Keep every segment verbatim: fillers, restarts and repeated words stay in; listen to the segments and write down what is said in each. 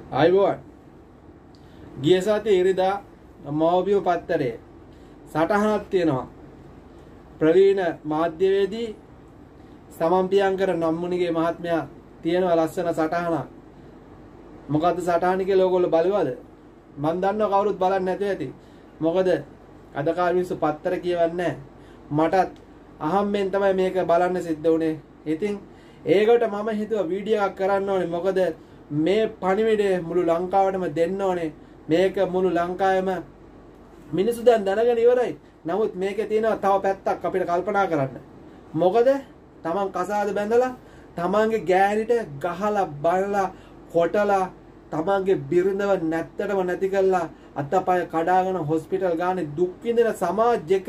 ආයිබෝවන් ගිය සතියේ ඉරිදා මව්බිම පත්තරේ සටහනක් තියෙනවා. ප්‍රවීණ මාධ්‍යවේදී සමම්පියංකර නම්මුනිගේ මහත්මයා තියෙනවා ලස්සන සටහනක්. මොකද්ද සටහන කියලා ඔයගොල්ලෝ බලවද? මම දන්නවා කවුරුත් බලන්නේ නැතුව ඇති. මොකද අද කාලේ මිනිස්සු පත්තර කියවන්නේ මටත් අහම්බෙන් තමයි මේක බලන්න සිද්ධ වුනේ. ඉතින් ඒකට මම හිතුවා වීඩියෝ එකක් කරන්න ඕනේ. මොකද මේ පණිවිඩය මුළු ලංකාවටම දෙන්න ඕනේ. මේක මුළු ලංකාවෙම මිනිස්සු දැන් දැනගෙන ඉවරයි. නමුත් මේකේ තියෙනවා තව පැත්තක් අපිට කල්පනා කරන්න. මොකද තමන් කසාද බැඳලා තමන්ගේ ගෑනිට ගහලා බලලා කොටලා තමන්ගේ බිරිඳව නැත්තටම නැති කරලා අතපය කඩාගෙන හොස්පිටල් ගානේ දුක් විඳින සමාජයක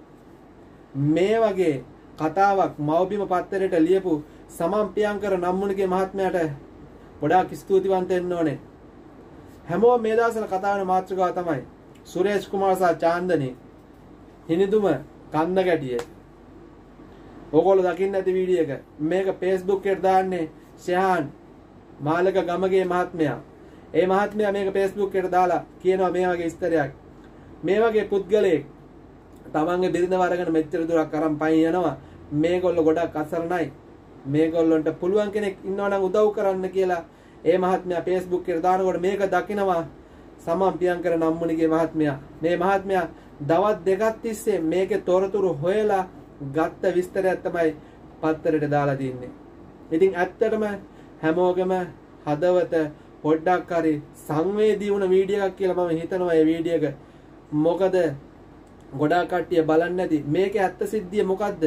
මේ වගේ කතාවක් මව්බිම පත්තරේට ලියපු සමම්පියංකර නම්මුනිගේ මහත්මයාට ගොඩාක් ස්තුතිවන්ත වෙන්න ඕනේ. හැමෝම මේ දවස්වල කතා වෙන මාතෘකාව තමයි සුරේෂ් කුමාර සහ චාන්දනී හිනිදුම කන්ද ගැටිය. ඔයගොල්ලෝ දකින්න ඇති වීඩියෝ එක. මේක Facebook එකට දාන්නේ ශහාන් මාලක ගමගේ මහත්මයා. ඒ මහත්මයා මේක Facebook එකට දාලා කියනවා මේ වගේ විස්තරයක්. මේ වගේ පුද්ගලයෙක් තමන්ගේ බිරිඳව අරගෙන මෙච්චර දුරක් අරන් පයින් යනවා. මේගොල්ලෝ ගොඩක් අසරණයි. මේගොල්ලන්ට පුළුවන් කෙනෙක් ඉන්නවා නම් උදව් කරන්න කියලා ඒ මහත්මයා Facebook එකට දානකොට මේක දකිනවා සමම්පියංකර නම්මුනිගේ මහත්මයා. මේ මහත්මයා දවස් දෙකක් තිස්සේ මේකේ තොරතුරු හොයලා ගත්ත විස්තරයක් තමයි පත්තරේට දාලා තින්නේ. ඉතින් ඇත්තටම හැමෝගෙම හදවත පොඩ්ඩක් හරි සංවේදී වුණ වීඩියෝ එකක් කියලා මම හිතනවා මේ වීඩියෝ එක. මොකද ගොඩාක් කට්ටිය බලන්නේ නැති මේකේ ඇත්ත සිද්ධිය මොකද්ද?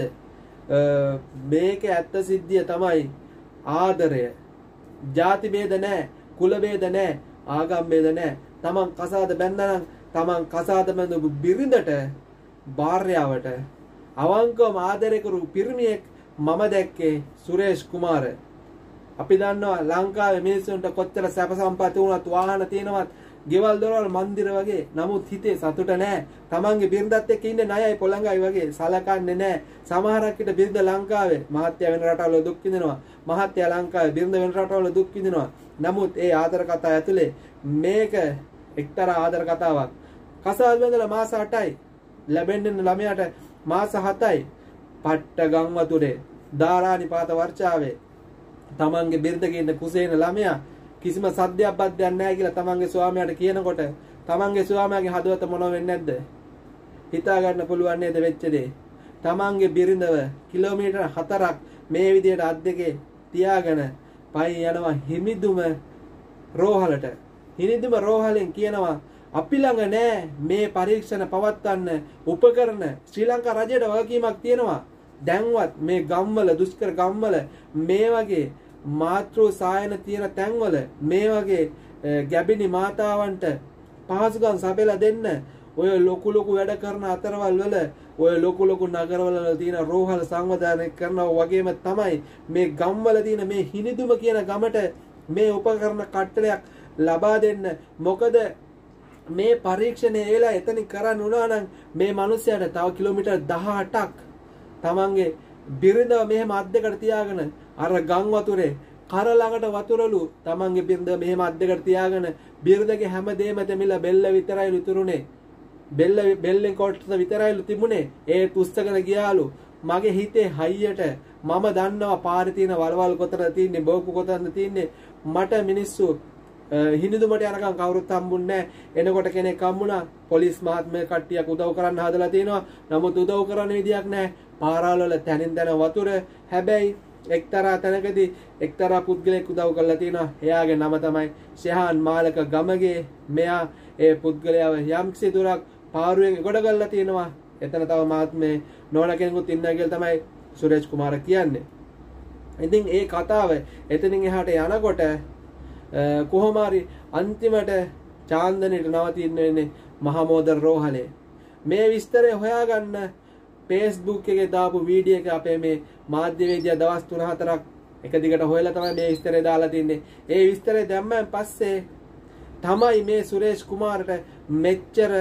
මේකේ ඇත්ත සිද්ධිය තමයි ආදරය. ಜಾති ભેද නැහැ, කුල ભેද නැහැ, ආගම් ભેද නැහැ. තමන් කසාද බැන්දනම් තමන් කසාද බැඳපු බිරිඳට භාර්යාවට අවංකවම ආදරය කරු පිරිමියෙක් මම දැක්කේ සුරේෂ් කුමාර. අපි දන්නවා ලංකාවේ මිනිස්සුන්ට කොච්චර සැප සම්පත් වුණත් වාහන තියෙනවත් ගෙවල් දොරවල් මන්දිර වගේ. නමුත් හිතේ සතුට නැහැ. තමන්ගේ බිරිඳත් එක්ක ඉන්නේ ණයයි පොළඟයි වගේ සලකන්නේ නැහැ. සමහරක් විට බිරිඳ ලංකාවේ මහත්ය වෙන රටවල දුක් විඳිනවා. මහත්ය ලංකාවේ බිරිඳ වෙන රටවල දුක් විඳිනවා. නමුත් ඒ ආදර කතා ඇතුලේ මේක එක්තරා ආදර කතාවක්. කසාද බැඳලා මාස අටයි. ලැබෙන්නේ ළමයාට මාස හතයි. පට්ට ගම් වතුරේ දාරානිපාත වර්ෂාවේ තමන්ගේ බිරිඳගේ ඉන්න කුසේන ළමයා කිසිම සද්දයක් බද්දයක් නැහැ කියලා තමන්ගේ ස්වාමියාට කියනකොට තමන්ගේ ස්වාමියාගේ හදවත මොනව වෙන්නේ නැද්ද? හිතා ගන්න පුළුවන් නේද වෙච්ච දේ? තමන්ගේ බිරිඳව කිලෝමීටර් හතරක් මේ විදියට අත් දෙකේ තියාගෙන පයින් යනවා හිමිදුම රෝහලට. හිමිදුම රෝහලෙන් කියනවා අපි ළඟ නෑ මේ පරීක්ෂණ පවත්වන්න උපකරණ. ශ්‍රී ලංකා රජයට වගකීමක් තියෙනවා. දැන්වත් මේ ගම්වල දුෂ්කර ගම්වල මේ වගේ මාතෘ සායන තියෙන තැන්වල මේ වගේ ගැබිනි මාතාවන්ට පහසුකම් සපයලා දෙන්න. ඔය ලොකු ලොකු වැඩ කරන අතරවල් වල ඔය ලොකු ලොකු නගරවල තියෙන රෝහල් සංවිධානය කරනවා වගේම තමයි මේ ගම්වල තියෙන මේ හිනිදුම කියන ගමට මේ උපකරණ කට්ටලයක් ලබා දෙන්න. මොකද මේ පරීක්ෂණය එලා එතනින් කරන්න උනා නම් මේ මිනිස්යාට තව කිලෝමීටර් දහඅටක් තමන්ගේ බිරිඳව මෙහෙම අත් දෙකට තියාගෙන අර ගම් වතුරේ කර ළඟට වතුරලු තමන්ගේ බිරිඳව මෙහෙම අත් දෙකට තියාගෙන බිරිඳගේ හැමදේම දෙමිලා බෙල්ල විතරයි උතුරුනේ. බෙල්ල බෙල්ලෙන් කොටස විතරයි තිබුණේ. ඒ තුස්සගෙන ගියාලු. මගේ හිතේ හයියට මම දන්නවා පාරේ තියෙන වලවල් කොතනද තියෙන්නේ, බෝකු කොතනද තියෙන්නේ. මට මිනිස්සු හිනිදුමට යනකම් කවුරුත් හම්බුන්නේ නැහැ. එනකොට කෙනෙක් හම්බුණා. පොලිස් මහත්මයා කට්ටියක් උදව් කරන්න හදලා තිනවා. නමුත් උදව් කරන්න විදියක් නැහැ. පාරවල වල තැනින් තැන වතුර. හැබැයි එක්තරා තැනකදී එක්තරා පුද්ගලයෙක් උදව් කරලා තිනවා. එයාගේ නම තමයි ශහාන් මාලක ගමගේ. මෙයා ඒ පුද්ගලයාව යම්කිසි දුරක් පාරුවෙන් ගොඩ කරලා තිනවා. එතන තව මහත්මේ නෝන කෙනෙකුත් ඉන්නවා කියලා තමයි සුරේෂ් කුමාර කියන්නේ. ඉතින් ඒ කතාව එතනින් එහාට යනකොට කොහොම හරි අන්තිමට චාන්දනීට නවතින්න වෙන්නේ මහමෝදර රෝහලේ. මේ විස්තරය හොයාගන්න Facebook එකේ දාපු වීඩියෝ එක අපේ මේ මාධ්‍යවේදියා දවස් තුන හතරක් එක දිගට හොයලා තමයි මේ විස්තරය දාලා තින්නේ. ඒ විස්තරය දැම්මන් පස්සේ තමයි මේ සුරේෂ් කුමාරට මෙච්චර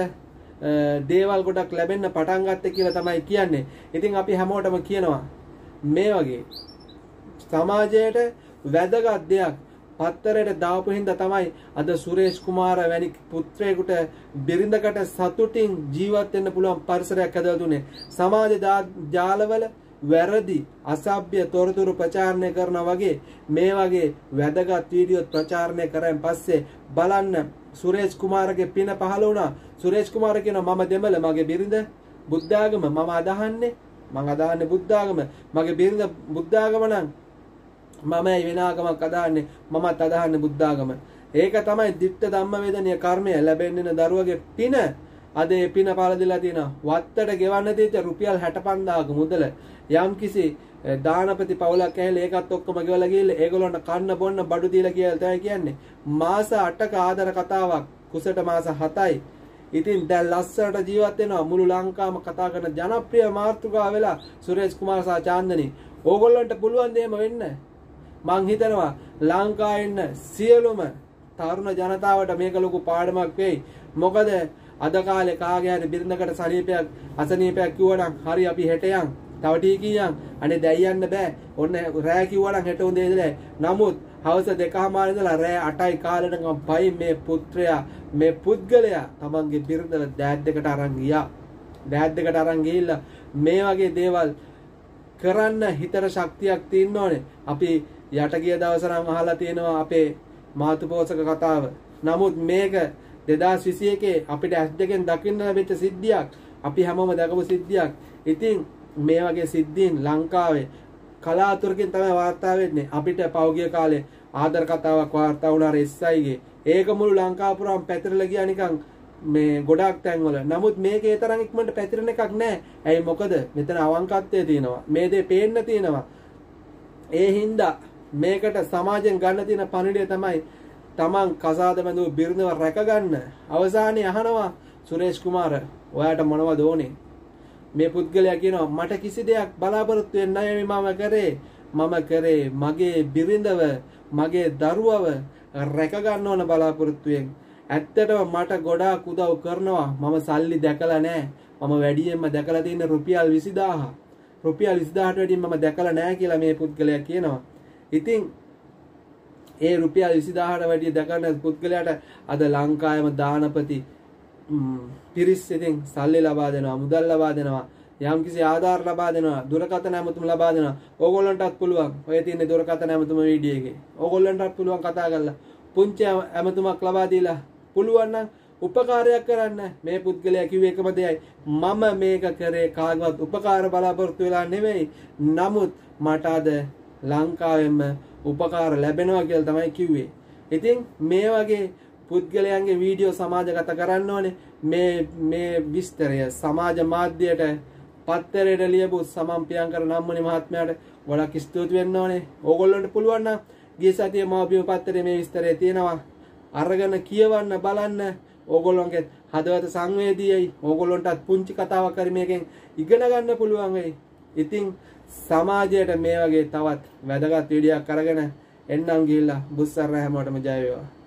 දේවල් ගොඩක් ලැබෙන්න පටන් ගත්තේ කියලා තමයි කියන්නේ. ඉතින් අපි හැමෝටම කියනවා මේ වගේ සමාජයට වැදගත් දෙයක් පත්තරයට දාපු හින්දා තමයි අද සුරේෂ් කුමාර වැනි පුත්‍රයෙකුට බිරිඳකට සතුටින් ජීවත් වෙන්න පුළුවන් පරිසරයක් හදලා දුන්නේ. සමාජ ජාලවල වැරදි අසභ්‍ය තොරතුරු ප්‍රචාරණය කරනා වගේ මේ වගේ වැදගත් වීඩියෝ ප්‍රචාරණය කරන් පස්සේ බලන්න සුරේෂ් කුමාරගේ පින පහළ වුණා. සුරේෂ් කුමාර කියනවා මම දෙමළ මගේ බිරිඳ බුද්ධ ආගම මම අදහන්නේ මම අදහන්නේ බුද්ධ ආගම මගේ බිරිඳ බුද්ධ ආගම නම් මම වෙන ආගමක් අදහන්නේ මමත් අදහන්නේ බුද්ධ ආගම. ඒක තමයි ditta ධම්ම වේදනීය කර්මය ලැබෙන්නේ දරුවගේ පින. අද ඒ පින පාලදලා තියෙනවා. වත්තට ගෙවන්න තියෙච්ච රුපියල් හැට පන්දාහක මුදල යම්කිසි දානපති පවුලක් ඇවිල්ලා ඒකත් ඔක්කොම ගෙවලා ගිහලා ඒගොල්ලන්ට කන්න බොන්න බඩු දීලා කියලා තමයි කියන්නේ. මාස අටක ආදර කතාවක් කුසට මාස හතයි. ඉතින් දැන් ලස්සනට ජීවත් වෙනවා මුළු ලංකාවම කතා කරන ජනප්‍රිය මාතෘකාව වෙලා සුරේෂ් කුමාර සහ චාන්දනි. ඕගොල්ලන්ට පුළුවන් දෙයම වෙන්න. මං හිතනවා ලංකාවේ ඉන්න සියලුම තරුණ ජනතාවට මේක ලොකු පාඩමක් වෙයි. මොකද අද කාලේ කාගේ හරි බිරිඳකට සනීපයක් අසනීපයක් කිව්වනම් හරි අපි හෙට යන් තව ටීකියන් අනේ දැන් යන්න බෑ ඔන්න රෑ කිව්වනම් හෙට උදේ ඉඳලා නමුත් හවස දෙකමාර ඉඳලා රෑ අටයි කාලෙටම පයි මේ පුත්‍රයා මේ පුද්ගලයා තමන්ගේ බිරිඳව දෑත් දෙකට අරන් ගියා දෑත් දෙකට අරන් ගිහිල්ලා මේ වගේ දේවල් කරන්න හිතට ශක්තියක් තියෙන්න ඕනේ. අපි යට ගිය දවස නම් අහලා තියෙනවා අපේ මාතුපෝසක කතාව. නමුත් මේක දෙදාස් විසි එකේ අපිට ඇස් දෙකෙන් දකින්න ලැබිච්ච සිද්ධියක්. අපි හැමෝම දැකපු සිද්ධියක්. ඉතින් මේ වගේ සිද්ධීන් ලංකාවේ කලාතුරකින් තමයි වාර්තා වෙන්නේ. අපිට පෞගිය කාලේ ආදර කතාවක් වාර්තා වුණා එස් අයි ගේ. ඒක මුළු ලංකාව පුරාම පැතිරලා ගියා නිකන් මේ ගොඩක් තැන්වල. නමුත් මේකේ තරම් ඉක්මනට පැතිරෙන එකක් නැහැ. ඇයි මොකද? මෙතන අවංකත්වයේ තියෙනවා. මේ දේ පේන්න තියෙනවා. ඒ හින්දා මේකට සමාජයෙන් ගන්න තියෙන පණිවිඩය තමයි තමන් කසාද බඳු බිරිඳව රැක ගන්න. අවසානයේ අහනවා සුරේෂ් කුමාර ඔයාට මොනවද ඕනේ? මේ පුද්ගලයා කියනවා මට කිසි දෙයක් බලාපොරොත්තු වෙන්නේ නැහැ මම කරේ. මම කරේ මගේ බිරිඳව මගේ දරුවව රැක ගන්න ඕන බලාපොරොත්තුෙන්. ඇත්තටම මට ගොඩාක් උදව් කරනවා. මම සල්ලි දැකලා නැහැ. මම වැඩියෙන්ම දැකලා තියෙන රුපියල් විසිදාහක්. රුපියල් විසිදාහට වැඩියෙන් මම දැකලා නැහැ කියලා මේ පුද්ගලයා කියනවා. ඉතින් ඒ රුපියල් විසිදාහට වැඩිය දැකන පුද්ගලයාට අද ලංකාවේම දානපති පිරිස් ඉතින් සල්ලි ලබා දෙනවා, මුදල් ලබා දෙනවා, යම්කිසි ආධාර ලබා දෙනවා, දුරකථන ඇමතුම් ලබා දෙනවා. ඕගොල්ලන්ටත් පුළුවන්. ඔය තියෙන දුරකථන ඇමතුම වීඩියෝ එකේ. ඕගොල්ලන්ටත් පුළුවන් කතා කරලා පුංචි ඇමතුමක් ලබා දීලා පුළුවන් නම් උපකාරයක් කරන්න. මේ පුද්ගලයා කිව්වේ එකම දෙයයි. මම මේක කරේ කාගවත් උපකාර බලාපොරොත්තු වෙලා නෙමෙයි. නමුත් මට අද ලංකාවෙම උපකාර ලැබෙනවා කියලා තමයි කිව්වේ. ඉතින් මේ වගේ පුද්ගලයන්ගේ වීඩියෝ සමාජගත කරන්න ඕනේ. මේ මේ විස්තරය සමාජ මාධ්‍යයට පත්තරයට ලියපු සමම් පියංකර නම්මනි මහත්මයාට ගොඩක් ස්තුති වෙන්න ඕනේ. ඕගොල්ලන්ට පුළුවන් නම් ගිය සතියේ මව්බිම පත්තරේ මේ විස්තරය තියෙනවා. අරගෙන කියවන්න බලන්න. ඕගොල්ලන්ගේ හදවත සංවේදීයි. ඕගොල්ලන්ටත් පුංචි කතාවක් හරි මේකෙන් ඉගෙන ගන්න පුළුවන් වෙයි. ඉතින් සමාජයට මේ වගේ තවත් වැදගත් වීඩියෝක් අරගෙන එන්නම් ගිහිල්ලා බුස්සර හැමෝටම ජය වේවා.